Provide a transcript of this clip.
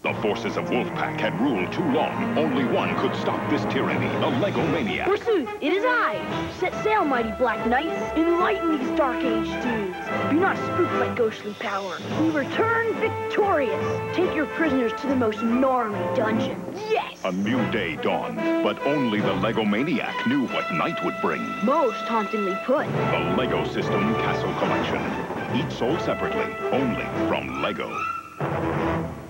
The forces of Wolfpack had ruled too long. Only one could stop this tyranny, the Lego Maniac. Forsooth, it is I! Set sail, mighty Black Knights! Enlighten these Dark Age dudes! Be not spooked by ghostly power. We return victorious! Take your prisoners to the most gnarly dungeon. Yes! A new day dawned, but only the Lego Maniac knew what night would bring. Most hauntingly put. The Lego System Castle Collection. Each sold separately, only from Lego.